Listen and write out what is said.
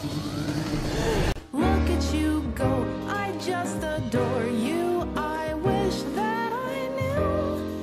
Look at you go, I just adore you.